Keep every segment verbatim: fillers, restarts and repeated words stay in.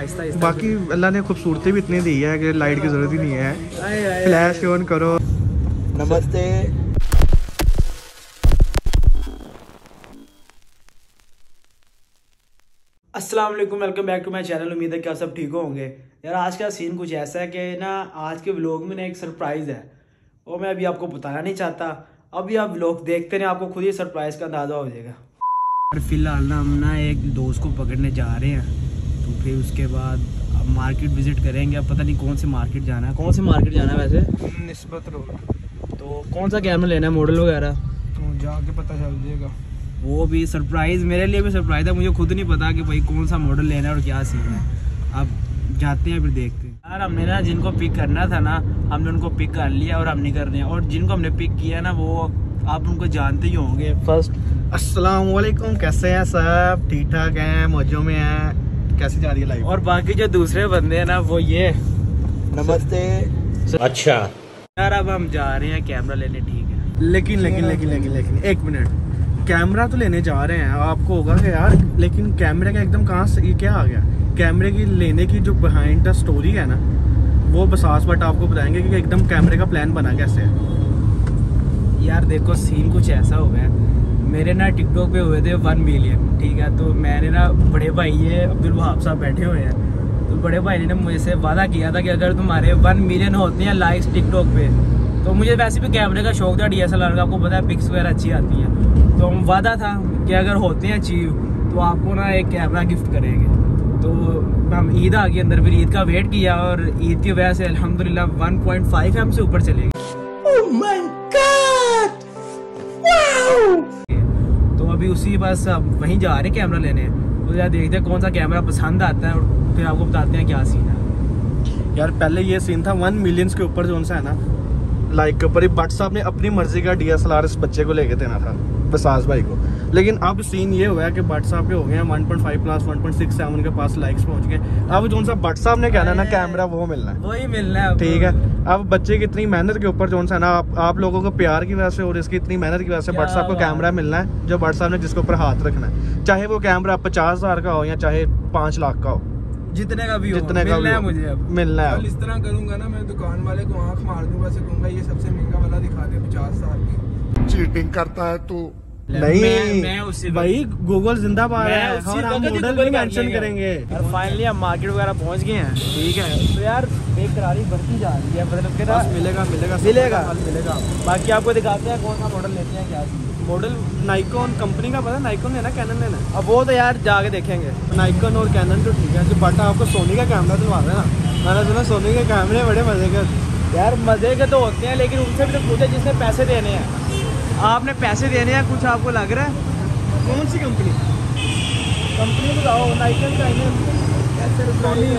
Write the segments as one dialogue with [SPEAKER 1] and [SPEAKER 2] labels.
[SPEAKER 1] आहिस्ता आहिस्ता।
[SPEAKER 2] बाकी अल्लाह ने खूबसूरती भी इतनी दी है कि लाइट की ज़रूरत ही नहीं है। फ्लैश ऑन करो।
[SPEAKER 3] नमस्ते।
[SPEAKER 1] अस्सलाम वालेकुम, welcome back to my channel. उम्मीद है कि आप सब ठीक होंगे। यार आज का सीन कुछ ऐसा है कि ना आज के व्लॉग में ना एक सरप्राइज़ है और मैं अभी आपको बताना नहीं चाहता। अभी आप व्लॉग देखते हैं, आपको खुद ही सरप्राइज़ का अंदाज़ा हो जाएगा। फिलहाल ना हम ना एक दोस्त को पकड़ने जा रहे हैं, तो फिर उसके बाद अब मार्केट विजिट करेंगे। अब पता नहीं कौन से मार्केट जाना है, कौन से मार्केट जाना है वैसे
[SPEAKER 2] निस्बत रोड।
[SPEAKER 1] तो कौन सा कैमरा लेना है, मॉडल वगैरह
[SPEAKER 2] तो जाके पता चल जाएगा।
[SPEAKER 1] वो भी सरप्राइज़, मेरे लिए भी सरप्राइज़ है। मुझे खुद नहीं पता कि भाई कौन सा मॉडल लेना है और क्या सीन है। अब जाते हैं फिर देखते हैं। यार हमने ना जिनको पिक करना था ना, हमने उनको पिक कर लिया और हम नहीं कर रहे हैं। और जिनको हमने पिक किया ना वो आप उनको जानते ही होंगे। फर्स्ट
[SPEAKER 2] अस्सलाम वालेकुम, कैसे हैं सब? ठीक ठाक हैं, मौजों में हैं? कैसी जा रही है लाइफ?
[SPEAKER 1] और बाकी जो दूसरे बंदे हैं ना वो ये
[SPEAKER 3] नमस्ते।
[SPEAKER 1] अच्छा यार अब हम जा रहे हैं कैमरा लेने, ठीक है।
[SPEAKER 2] लेकिन लेकिन लेकिन लेकिन लेकिन एक मिनट, कैमरा तो लेने जा रहे हैं, आपको होगा कि यार लेकिन कैमरे का एकदम कहाँ से ये क्या आ गया? कैमरे की लेने की जो बिहाइंड द स्टोरी है ना, वो बसास बट आपको बताएंगे कि एकदम कैमरे का प्लान बना कैसे है।
[SPEAKER 1] यार देखो सीन कुछ ऐसा हो गया, मेरे ना टिकटॉक पे हुए थे वन मिलियन, ठीक है। तो मैंने ना बड़े भाई ये अब्दुल वहाब साहब बैठे हुए हैं, तो बड़े भाई ने मुझसे वादा किया था कि अगर तुम्हारे वन मिलियन होते हैं लाइक्स टिकटॉक पे, तो मुझे वैसे भी कैमरे का शौक था, डी एस एल आर का, आपको पता है पिक्स वगैरह अच्छी आती हैं। तो हम वादा था कि अगर होते हैं अचीव तो आपको ना एक कैमरा गिफ्ट करेंगे। तो हम ईद आ गई अंदर, फिर ईद का वेट किया और ईद की वजह से अल्हम्दुलिल्लाह वन पॉइंट फाइव एम से ऊपर चले गए।
[SPEAKER 3] Oh my God! Wow!
[SPEAKER 1] तो अभी उसी बस अब वहीं जा रहे हैं कैमरा लेने। तो यार देखते हैं कौन सा कैमरा पसंद आता है और फिर आपको बताते हैं क्या सीन है।
[SPEAKER 2] यार पहले ये सीन था वन मिलियंस के ऊपर जो सा है ना लाइक के ऊपर ही भट्ट साहब ने अपनी मर्जी का डी एस एल आर इस बच्चे को लेके देना था, बसास भाई को। लेकिन अब सीन ये हुआ है कि भट्ट साहब के हो गए हैं one point five plus one point six seven के पास लाइक्स पहुंच गए। अब जो सा भट्ट साहब ने कहना ना कैमरा वो मिलना है,
[SPEAKER 1] वही मिलना है,
[SPEAKER 2] ठीक है। अब बच्चे की इतनी मेहनत के ऊपर जो सा ना आप, आप लोगों को प्यार की वजह से और इसकी इतनी मेहनत की वजह से भट्ट साहब को कैमरा मिलना है, जो भट्ट साहब ने जिसके ऊपर हाथ रखना है, चाहे वो कैमरा पचास हजार का हो या चाहे पाँच लाख का हो,
[SPEAKER 1] जितने का भी हो,
[SPEAKER 2] जितने का
[SPEAKER 1] मिलना
[SPEAKER 2] भी
[SPEAKER 1] है मुझे अब
[SPEAKER 2] मिलना है।
[SPEAKER 4] इस तरह करूंगा ना, मैं दुकान वाले को आंख मार दूंगा, से कहूंगा ये सबसे महंगा वाला दिखा दे पचास हजार की।
[SPEAKER 3] चीटिंग करता है तू।
[SPEAKER 2] नहीं
[SPEAKER 1] मैं, मैं उसी
[SPEAKER 2] भाई गूगल जिंदाबाद है
[SPEAKER 1] उसी
[SPEAKER 2] और हम
[SPEAKER 1] वक्त ही
[SPEAKER 2] मॉडल
[SPEAKER 1] Google
[SPEAKER 2] भी
[SPEAKER 1] कर
[SPEAKER 2] मेंशन
[SPEAKER 1] लेंगे।
[SPEAKER 2] करेंगे।
[SPEAKER 1] और फाइनली हम मार्केट वगैरह पहुंच गए हैं, ठीक है। तो यार बेकरारी बढ़ती जा रही है, मतलब कि ना
[SPEAKER 2] मिलेगा मिलेगा
[SPEAKER 1] मिलेगा
[SPEAKER 2] मिलेगा।
[SPEAKER 1] बाकी आपको दिखाते हैं कौन सा मॉडल लेते हैं, क्या
[SPEAKER 2] मॉडल नाइकॉन कंपनी का पता, नाइकॉन लेना कैनन लेना?
[SPEAKER 1] अब वो तो यार जाके देखेंगे।
[SPEAKER 2] नाइकॉन और कैनन तो ठीक है, जो बट आपको सोनी का कैमरा दिलवा रहे ना, मैंने सुना सोनी के कैमरे बड़े मजे के।
[SPEAKER 1] यार मजे के तो होते हैं, लेकिन उनसे भी तो पूछे जिसने पैसे देने हैं। आपने पैसे देने हैं, कुछ आपको लग रहा है?
[SPEAKER 2] कौन सी कंपनी?
[SPEAKER 1] कंपनी बताओ, नाइकॉन का सोनी।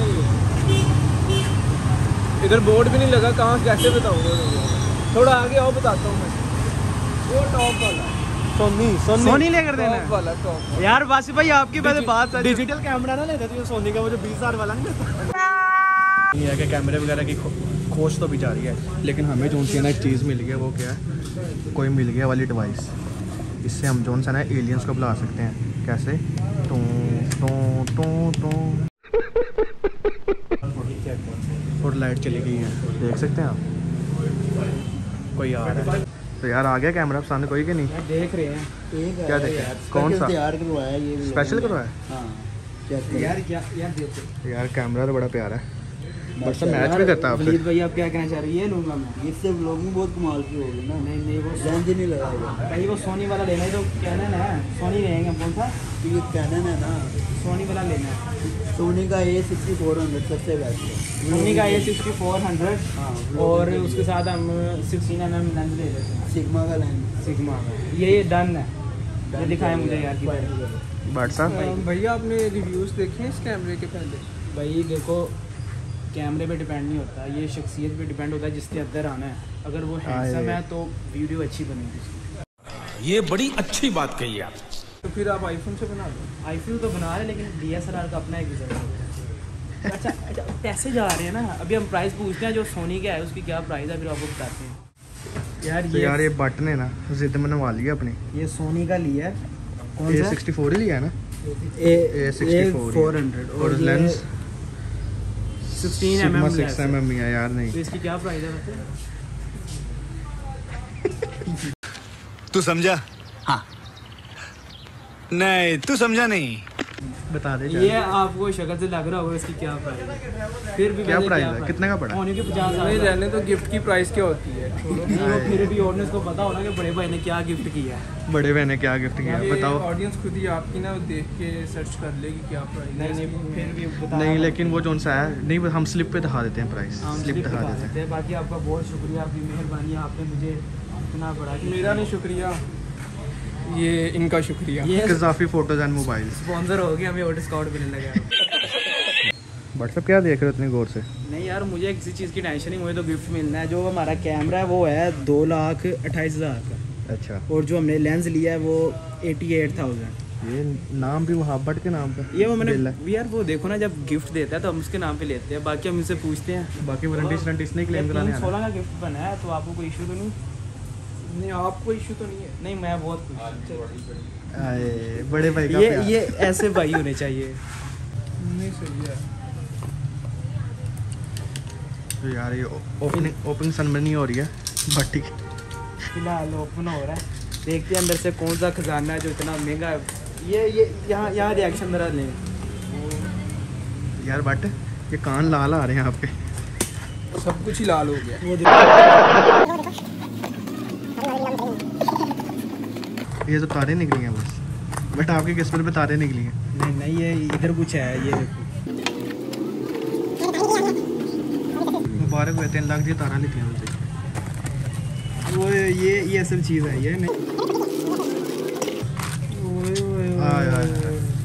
[SPEAKER 4] इधर बोर्ड भी नहीं लगा, कहाँ कैसे बताऊंगा? थोड़ा आगे आओ, बताता हूँ मैं। वो टॉप वाला
[SPEAKER 2] सोनी सोनी
[SPEAKER 1] सोनी लेकर देना
[SPEAKER 4] टॉप
[SPEAKER 1] है
[SPEAKER 4] वाला टॉप।
[SPEAKER 1] यार वासी भाई आपकी पहले बात सच-
[SPEAKER 2] डिजिटल कैमरा ना लेते थे सोनी का, वो जो बीस हजार वाला नहीं है कि कैमरे वगैरह की खो, खोज तो भी जा रही है। लेकिन हमें जो सी ना एक चीज़ मिल गया, वो क्या है, कोई मिल गया वाली डिवाइस। इससे हम जो सा ना एलियंस को बुला सकते हैं। कैसे? टू टू टू टू और लाइट चली गई है, देख सकते हैं आप। कोई आ रहा है तो यार आ गया कैमरा पसंद कोई के नहीं?
[SPEAKER 1] देख रहे हैं
[SPEAKER 2] क्या देखे? कौन सा
[SPEAKER 3] तैयार करवाया ये
[SPEAKER 2] स्पेशल करवाया?
[SPEAKER 3] हाँ
[SPEAKER 1] यार क्या यार देखो
[SPEAKER 2] यार कैमरा तो बड़ा प्यारा है, बट सब मैच भी करता है आपसे।
[SPEAKER 1] वलीद भाई आप क्या कहना चाह रहे हैं? ये लूंगा मैं।
[SPEAKER 3] इससे व्लॉगिंग बहुत कमाल की होगी ना।
[SPEAKER 1] नहीं नहीं वो
[SPEAKER 3] रेंज नहीं लगाएगा।
[SPEAKER 1] भाई वो सोनी वाला लेना है, तो कैनन है, सोनी लेंगे। कौन सा?
[SPEAKER 3] ये कैनन है ना,
[SPEAKER 1] सोनी वाला लेना है।
[SPEAKER 3] सोनी का ए सिक्सटी फोर हंड्रेड सबसे बेस्ट है।
[SPEAKER 1] सोनी का ए सिक्सटी फोर हंड्रेड
[SPEAKER 3] हाँ,
[SPEAKER 1] और उसके साथ हम सिक्सटीन एम एम लेंस ले लेते हैं,
[SPEAKER 3] सिग्मा का लेंस।
[SPEAKER 1] सिग्मा का। ये ये डन है, ये दिखाएं मुझे यार किधर।
[SPEAKER 2] बट साहब
[SPEAKER 4] भैया आपने रिव्यूज देखे हैं इस कैमरे के पहले?
[SPEAKER 1] भाई देखो कैमरे पे डिपेंड नहीं होता, ये शख्सियत पे डिपेंड होता है जिसके अंदर आना है। अगर वो हैंडसम है तो वीडियो अच्छी बनेगी।
[SPEAKER 5] ये बड़ी अच्छी बात कही आप।
[SPEAKER 4] तो फिर आप आईफोन से बना दो।
[SPEAKER 1] आईफोन तो बना रहे हैं, लेकिन डी एस एल आर का अपना एक रिजल्ट है। अच्छा अच्छा पैसे जा रहे हैं ना, अभी हम प्राइस पूछते हैं जो सोनी का है उसकी क्या प्राइस है, फिर आपको बताते हैं। यार
[SPEAKER 2] तो
[SPEAKER 1] ये
[SPEAKER 2] यार ये बटन है ना, जिद मनवा लिया अपनी।
[SPEAKER 1] ये सोनी का लिया है, कौन
[SPEAKER 2] ए
[SPEAKER 1] सा?
[SPEAKER 2] सिक्सटी फोर ही लिया है ना,
[SPEAKER 1] A
[SPEAKER 2] A sixty four
[SPEAKER 1] four hundred.
[SPEAKER 2] और lens
[SPEAKER 1] sixteen M
[SPEAKER 2] sigma
[SPEAKER 1] M
[SPEAKER 2] six M M है यार। नहीं
[SPEAKER 1] तो इसकी क्या प्राइस है वैसे?
[SPEAKER 5] तू समझा? हाँ। नहीं तू समझा नहीं।
[SPEAKER 2] बता दे
[SPEAKER 1] ये आपको शक्ल से लग रहा होगा इसकी क्या प्राइस है? फिर भी
[SPEAKER 2] क्या प्राइस है? कितने का पड़ा?
[SPEAKER 1] होने के पचास
[SPEAKER 4] नहीं रहने तो गिफ्ट की प्राइस क्या होती है?
[SPEAKER 1] नहीं वो फिर भी ऑडियंस को पता होना कि बड़े भाई ने क्या गिफ्ट किया है।
[SPEAKER 2] बड़े भाई ने क्या गिफ्ट किया है बताओ।
[SPEAKER 4] ऑडियंस खुद ही आपकी ना देख के सर्च कर लेगी क्या प्राइस।
[SPEAKER 1] नहीं नहीं फिर भी बता
[SPEAKER 2] नहीं लेकिन वो जोन सा है नहीं, हम स्लिप पे दिखा देते हैं प्राइस। स्लिप दिखा देते हैं।
[SPEAKER 1] बाकी आपका बहुत शुक्रिया, आपकी मेहरबानी, आपने मुझे इतना बड़ा
[SPEAKER 4] मेरा नहीं शुक्रिया, ये इनका शुक्रिया।
[SPEAKER 1] ये
[SPEAKER 2] काफी फोटोज एंड मोबाइल
[SPEAKER 1] स्पॉन्सर हो गया, हमें और डिस्काउंट मिलने लगा।
[SPEAKER 2] व्हाट्सएप क्या देख रहे हो इतने गौर से?
[SPEAKER 1] नहीं यार मुझे किसी चीज़ की टेंशन नहीं, मुझे तो गिफ्ट मिलना है। जो हमारा कैमरा है वो है दो लाख अट्ठाईस हज़ार का,
[SPEAKER 2] अच्छा।
[SPEAKER 1] और जो हमने लेंस लिया है वो एटी एट थाउजेंड।
[SPEAKER 2] ये नाम भी वहाँ बट के नाम पे
[SPEAKER 1] ये वो मैंने यार वो देखो ना, जब गिफ्ट देता है तो हम उसके नाम पे लेते हैं, बाकी हम इनसे पूछते हैं।
[SPEAKER 2] बाकी वारंटी वारंटी नहीं क्लेम कराने आना।
[SPEAKER 1] सोलह का गिफ्ट बना है तो आपको कोई इशू तो नहीं?
[SPEAKER 4] नहीं आपको इशू तो नहीं है?
[SPEAKER 1] नहीं मैं बहुत खुश हूँ।
[SPEAKER 2] आए, बड़े भाई का
[SPEAKER 1] ये
[SPEAKER 2] प्यार।
[SPEAKER 1] ये ऐसे भाई होने चाहिए।
[SPEAKER 4] नहीं सही है।
[SPEAKER 2] तो यार ये ओपनिंग ओपनिंग सेरेमनी हो रही है भट्टी की।
[SPEAKER 1] फिलहाल ओपन हो रहा है, देखते हैं अंदर से कौन सा खजाना है जो इतना महंगा है। ये ये यहाँ यहाँ रिएक्शन मेरा लें
[SPEAKER 2] यार बट ये कान लाल आ रहे हैं आपके।
[SPEAKER 4] सब कुछ ही लाल हो गया।
[SPEAKER 1] वो
[SPEAKER 2] ये तो तारे निकली हैं बस, बट आपकी किस्मत में तारे निकली हैं।
[SPEAKER 1] नहीं नहीं ये इधर कुछ है, ये देखो।
[SPEAKER 2] मुबारक हुए तीन लाख दी तारा लेती हैं उनसे।
[SPEAKER 1] वो ये ये असल चीज़ है ये नहीं।
[SPEAKER 2] आय आय आय।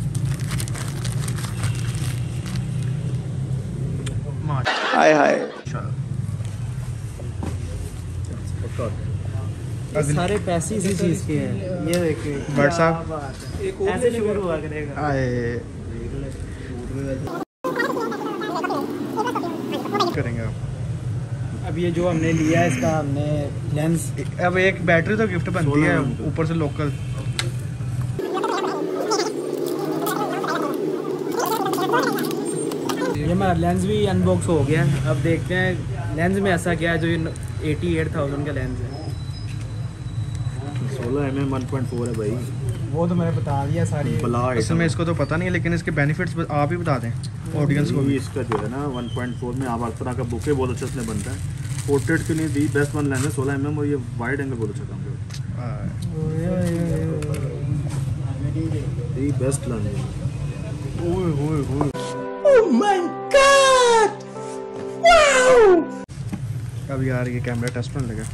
[SPEAKER 3] हाय हाय।
[SPEAKER 1] ये सारे पैसे इसी चीज़ के हैं। ये देखिए
[SPEAKER 2] बट साहब
[SPEAKER 4] एक और
[SPEAKER 1] ऐसे शुरू हुआ करेगा।
[SPEAKER 2] आए करेंगे आप।
[SPEAKER 1] अब ये जो हमने लिया है इसका हमने लेंस,
[SPEAKER 2] अब एक बैटरी तो गिफ्ट बनती है ऊपर से लोकल।
[SPEAKER 1] ये हमारा लेंस भी अनबॉक्स हो गया। अब देखते हैं लेंस में ऐसा क्या है जो ये एटी एट थाउजेंड का लेंस है।
[SPEAKER 3] सोलह M M one point four है भाई।
[SPEAKER 1] वो तो मैंने बता दिया सारी।
[SPEAKER 2] इसमें इसको तो पता नहीं है, लेकिन इसके बेनिफिट्स आप ही बता दें ऑडियंस को भी।
[SPEAKER 3] इसका जो है ना वन पॉइंट फोर में आप हर तरह का बुके बहुत अच्छा इसमें बनता है। पोर्ट्रेट के लिए दी बेस्ट वन लेंस है सोलह एम एम, और ये वाइड एंगल बहुत अच्छा काम करता है। बेस्ट लेंस है।
[SPEAKER 2] अब यार ये कैमरा टेस्ट होने लगा।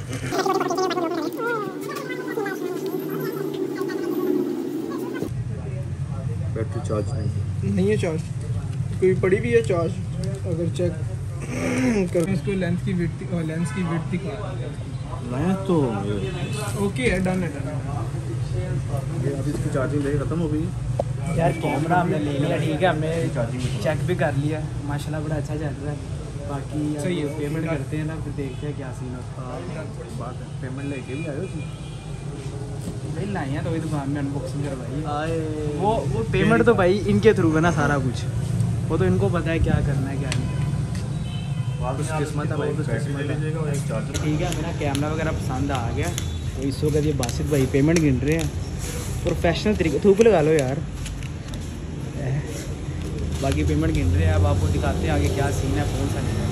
[SPEAKER 3] बैटरी चार्ज नहीं
[SPEAKER 4] नहीं है चार्ज, कोई पड़ी भी है चार्ज। अगर चेक कर इसको लेंस की विड्थ और लेंस की विड्थ दिखा।
[SPEAKER 3] लेंस तो
[SPEAKER 4] ओके है, डन है डन है।
[SPEAKER 3] ये अभी इसकी चार्जिंग नहीं खत्म हो गई।
[SPEAKER 1] यार कैमरा हमने ले लिया, ठीक है, हमने चेक भी कर लिया, माशाल्लाह बड़ा अच्छा चल रहा है। बाकी
[SPEAKER 4] सही है,
[SPEAKER 1] पेमेंट करते हैं ना, फिर देखते हैं क्या सीन होता है।
[SPEAKER 3] बात है पेमेंट लेके भी आए हो
[SPEAKER 1] नहीं लाई है तो वही दुकान में अनबॉक्सिंग करवाई। वो वो पेमेंट तो भाई इनके थ्रू है ना सारा कुछ, वो तो इनको पता है क्या करना है क्या नहीं।
[SPEAKER 3] किस्मत है भाई, किस्मत है।
[SPEAKER 1] ठीक है, मेरा कैमरा वगैरह पसंद आ गया। तो इस वक्त ये बासित भाई पेमेंट गिन रहे हैं प्रोफेशनल तरीके। थूक लगा लो यार। बाकी पेमेंट गिन रहे हैं, अब आपको दिखाते हैं आगे क्या सीन है, कौन सा नहीं है।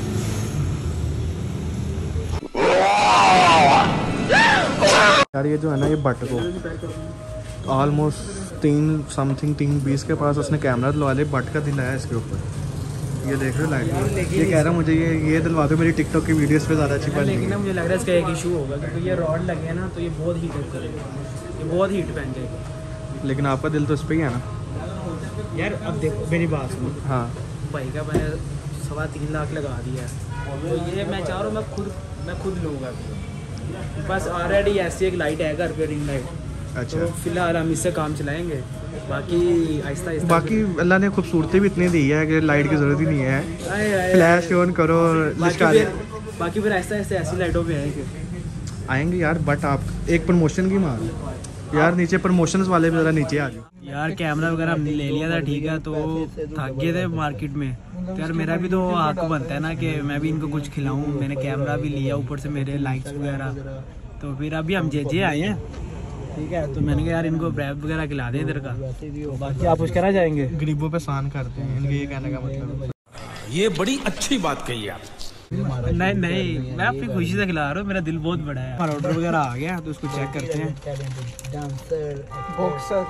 [SPEAKER 2] यार ये जो है ना ये बट को ऑलमोस्ट तीन समथिंग तीन बीस के पास उसने कैमरा दिलवा लिया, बट का दिल आया इसके ऊपर। ये देख रहे हो लाइट, ये कह रहा मुझे ये ये दिलवा दो, मेरी टिकटॉक की वीडियोस पे ज़्यादा अच्छी बन
[SPEAKER 1] लेकिन ना मुझे लग रहा है इसका एक इशू होगा, क्योंकि ये रॉड लगे हैं ना तो ये बहुत हीट अप करेगा, ये बहुत हीट पहन जाएगा।
[SPEAKER 2] लेकिन आपका दिल तो इस पर ही है ना
[SPEAKER 1] यार अब देखो मेरी बात सुनो,
[SPEAKER 2] हाँ।
[SPEAKER 1] भाई का मैंने सवा तीन लाख लगा दिया है, तो ये मैं चाह रहा हूँ मैं खुद मैं खुद लूँगा। बस ऑलरेडी ऐसी एक लाइट है घर पे, रिंग लाइट।
[SPEAKER 2] अच्छा,
[SPEAKER 1] तो फिलहाल हम इससे काम चलाएंगे, बाकी आहिस्ता आहिस्ता।
[SPEAKER 2] बाकी अल्लाह ने खूबसूरती भी इतनी दी है कि लाइट की ज़रूरत ही नहीं है।
[SPEAKER 1] आए, आए,
[SPEAKER 2] फ्लैश ऑन करो,
[SPEAKER 1] बाकी फिर बाकी फिर आहिस्ता आहिस्ता ऐसी लाइटों पे आएंगे
[SPEAKER 2] आएंगे यार। बट आप एक प्रमोशन की मार यार, नीचे प्रमोशंस वाले भी ज़रा नीचे आ जाओ
[SPEAKER 1] यार। कैमरा वगैरह हमने ले लिया था, ठीक है, तो थक गए थे मार्केट में,
[SPEAKER 4] मतलब
[SPEAKER 1] यार मेरा भी तो हक बनता है ना कि मैं भी इनको कुछ खिलाऊं। मैंने कैमरा भी लिया, ऊपर से मेरे लाइक्स वगैरह। तो फिर अभी हम जे जे आए हैं, ठीक है, तो मैंने कहा यार इनको ब्रेड वगैरह खिला दें इधर का। बाकी आप कुछ करा जाएंगे,
[SPEAKER 2] गरीबों पे शान करते हैं, इनके ये कहने का मतलब।
[SPEAKER 5] ये बड़ी अच्छी बात कही आप।
[SPEAKER 1] नहीं नहीं, मैं अपनी खुशी से खिला रहा हूँ, मेरा दिल बहुत बड़ा है। हमारा ऑर्डर वगैरह आ गया तो उसको चेक करते हैं।
[SPEAKER 4] बॉक्सर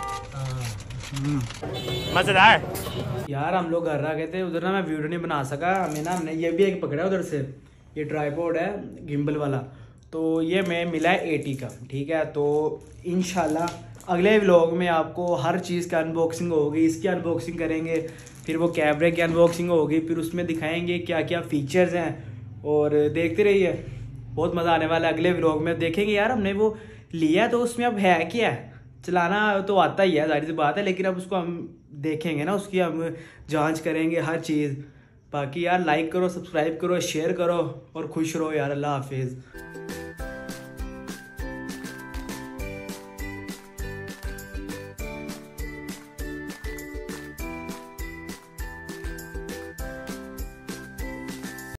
[SPEAKER 1] मजेदार। यार हम लोग घर आ गए थे, उधर ना मैं वीडियो नहीं बना सका। हमें ना हमने ये भी एक पकड़ा उधर से, ये ट्राइपॉड है गिम्बल वाला, तो ये मैं मिला है एटी का, ठीक है। तो इंशाल्लाह अगले व्लॉग में आपको हर चीज़ का अनबॉक्सिंग होगी, इसकी अनबॉक्सिंग करेंगे, फिर वो कैमरे की अनबॉक्सिंग होगी, फिर उसमें दिखाएंगे क्या क्या फीचर्स हैं। और देखते रहिए, बहुत मज़ा आने वाला है। अगले व्लॉग में देखेंगे यार हमने वो लिया तो उसमें अब है क्या है। चलाना तो आता ही है, जाहिर सी बात है, लेकिन अब उसको हम देखेंगे ना, उसकी हम जांच करेंगे हर चीज़। बाकी यार लाइक करो, सब्सक्राइब करो, शेयर करो और खुश रहो यार। अल्लाह हाफिज़।